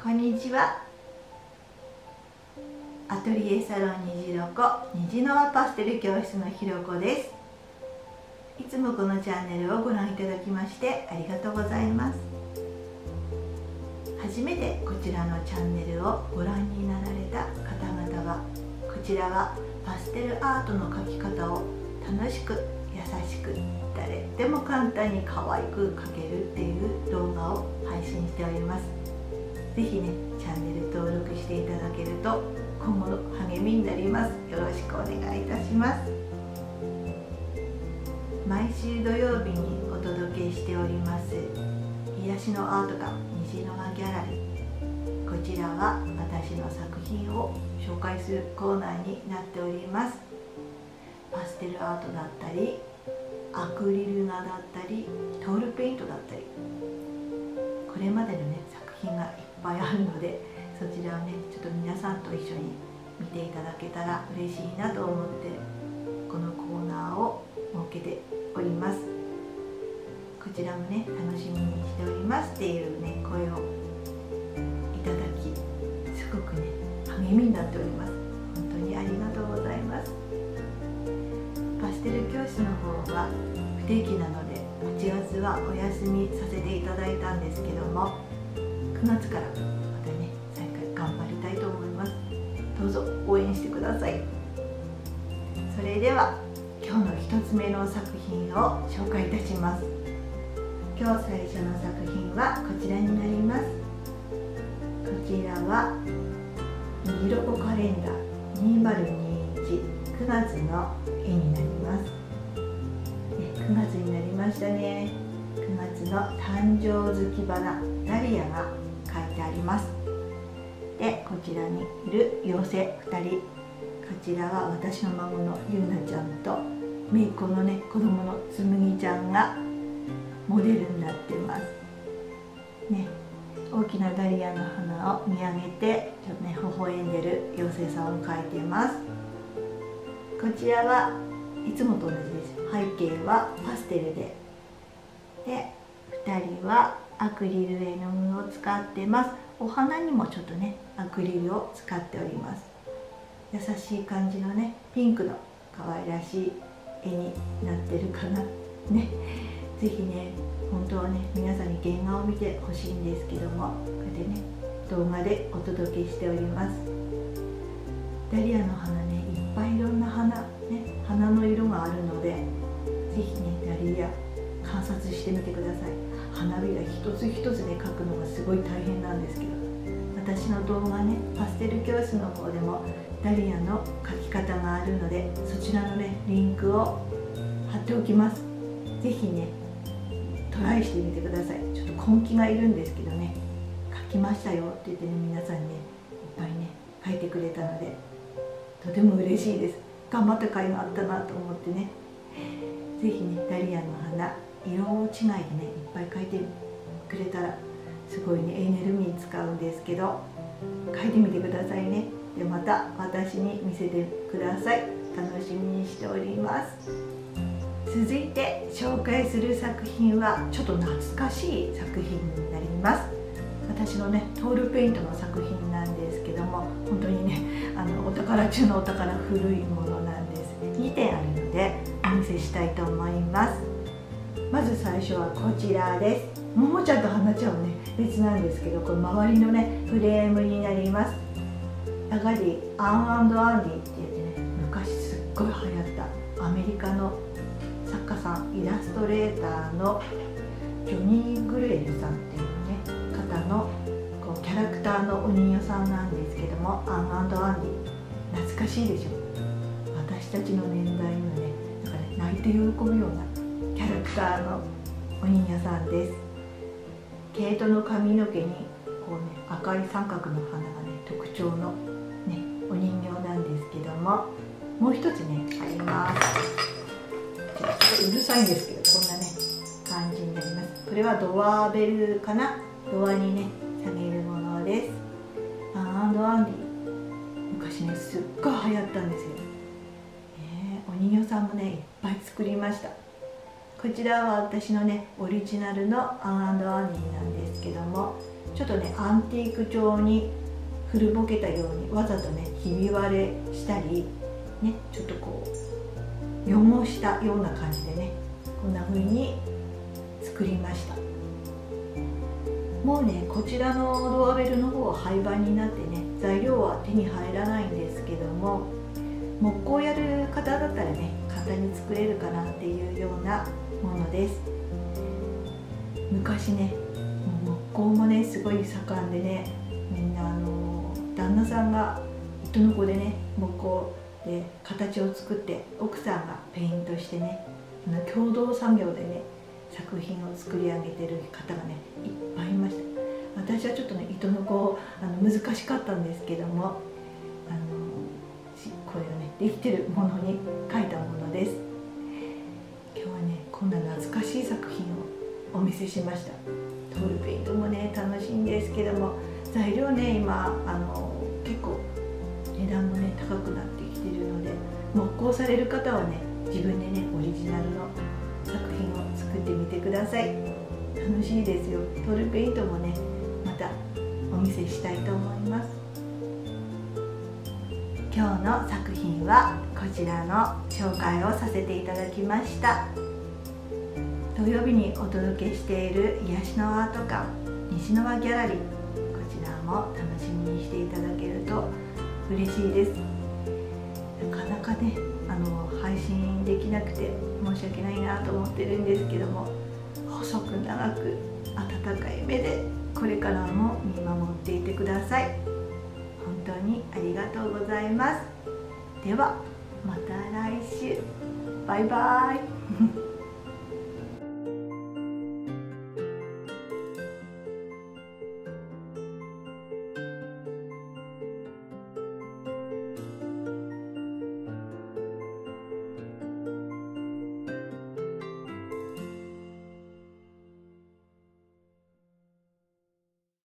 こんにちは。アトリエサロン虹の子虹の輪パステル教室のひろこです。いつもこのチャンネルをご覧いただきましてありがとうございます。初めてこちらのチャンネルをご覧になられた方々は、こちらはパステルアートの描き方を楽しく優しく誰でも簡単に可愛く描けるっていう動画を配信しております。ぜひね、チャンネル登録していただけると今後の励みになります。よろしくお願いいたします。毎週土曜日にお届けしております癒しのアート館虹の輪ギャラリー、こちらは私の作品を紹介するコーナーになっております。パステルアートだったりアクリル画だったりトールペイントだったり、これまでのね作品がいっぱいあるので、そちらをねちょっと皆さんと一緒に見ていただけたら嬉しいなと思ってこのコーナーを設けております。こちらもね楽しみにしておりますっていうね声をいただき、すごくね励みになっております。本当にありがとうございます。パステル教室の方は不定期なので8月はお休みさせていただいたんですけども、9月からまたね再開頑張りたいと思います。どうぞ応援してください。それでは今日の1つ目の作品を紹介いたします。今日最初の作品はこちらになります。こちらは虹ロコカレンダー2021 9月の絵になります。9月になりましたね。9月の誕生月花ダリアが描いてあります。で、こちらにいる妖精2人、こちらは私の孫のゆうなちゃんと姪っ子のね子供のつむぎちゃんがモデルになってますね。大きなダリアの花を見上げてちょっとね微笑んでる妖精さんを描いています。こちらはいつもと同じです。背景はパステルで2人はアクリル絵の具を使ってます。お花にもちょっとねアクリルを使っております。優しい感じのねピンクの可愛らしい絵になってるかなね。ぜひね本当はね皆さんに原画を見てほしいんですけども、こうやってね動画でお届けしております。ダリアの花ねいっぱいいろんな花ね花の色があるので、ぜひねダリア観察してみてください。花びら一つ一つで描くのがすごい大変なんですけど、私の動画ねパステル教室の方でもダリアの描き方があるので、そちらのねリンクを貼っておきます。ぜひねトライしてみてください。ちょっと根気がいるんですけどね、描きましたよって言ってね皆さんねいっぱいね描いてくれたのでとても嬉しいです。頑張った甲斐があったなと思ってね、ぜひねダリアの花色違いでねいっぱい描いてくれたらすごいねエネルギー使うんですけど、描いてみてくださいね。でまた私に見せてください。楽しみにしております。続いて紹介する作品はちょっと懐かしい作品になります。私のねトールペイントの作品なんですけども、本当にねお宝中のお宝、古いものなんです。2点あるのでお見せしたいと思います。まず最初はこちらです。ももちゃんとはなちゃんはね別なんですけど、この周りのねフレームになります。やはりアン&アンディって言ってね昔すっごい流行ったアメリカの作家さん、イラストレーターのジョニー・グレールさんっていうね方のこうキャラクターのお人形さんなんですけども、アン&アンディ懐かしいでしょ。私たちの年代のねなんかね泣いて喜ぶようなキャラクターのお人形さんです。毛糸の髪の毛にこうね赤い三角の花がね特徴のねお人形なんですけども、もう一つねあります。ちょっとうるさいんですけどこんなね感じになります。これはドアベルかな、ドアにね下げるものです。アン&アンディ昔ねすっごい流行ったんですよ。お人形さんもねいっぱい作りました。こちらは私のねオリジナルのアン&アンディなんですけども、 ちょっとねアンティーク調に古ぼけたようにわざとねひび割れしたりね、ちょっとこう汚したような感じでね、こんな風に作りました。もうねこちらのドアベルの方は廃盤になってね、材料は手に入らないんですけども、木工やる方だったらね簡単に作れるかなっていうようなものです。昔ねもう木工もねすごい盛んでね、みんな旦那さんが糸の子でね木工で形を作って、奥さんがペイントしてね、共同作業でね作品を作り上げてる方がねいっぱいいました。私はちょっとね糸の子難しかったんですけども、これをねできてるものに描いたものです。今日はねこんな懐かしい作品をお見せしました。トールペイントもね楽しいんですけども、材料ね今結構値段もね高くなってきているので、木工される方はね自分でねオリジナルの作品を作ってみてください。楽しいですよ。トールペイントもねまたお見せしたいと思います。今日の作品はこちらの紹介をさせていただきました。土曜日にお届けしている癒しのアート館西ノ輪ギャラリー、こちらも楽しみにしていただけると嬉しいです。なかなかね配信できなくて申し訳ないなと思ってるんですけども、細く長く温かい目でこれからも見守っていてください。本当にありがとうございます。ではまた来週。バイバイ